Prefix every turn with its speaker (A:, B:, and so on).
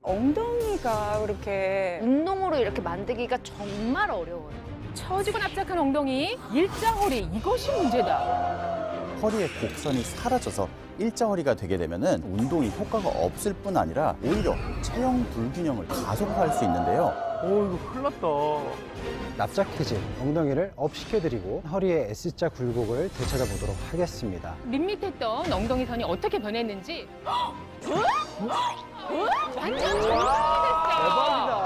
A: 엉덩이가 그렇게
B: 운동으로 이렇게 만들기가 정말 어려워요.
C: 처지고 납작한 엉덩이, 일자허리, 이것이 문제다.
D: 허리의 곡선이 사라져서 일자허리가 되게 되면은 운동이 효과가 없을 뿐 아니라 오히려 체형 불균형을 가속화할 수 있는데요.
E: 이거 큰일 났다.
F: 납작해진 엉덩이를 업 시켜드리고 허리의 S자 굴곡을 되찾아보도록 하겠습니다.
C: 밋밋했던 엉덩이 선이 어떻게 변했는지 완전 정상이 됐어.
E: 대박이다.